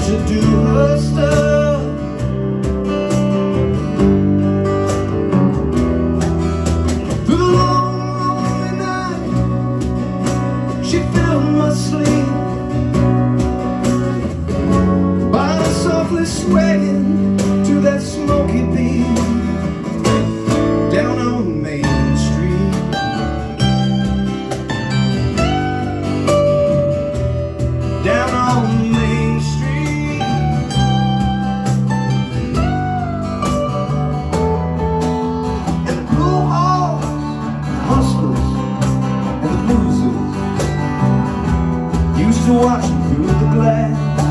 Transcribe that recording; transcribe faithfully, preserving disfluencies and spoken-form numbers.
to do her stuff. Through the long, lonely night, she filled my sleep by softly swaying to that smoky beat down on Main Street. Down on Main Street. And the blue halls, the hustlers, and the losers used to watch through the glass.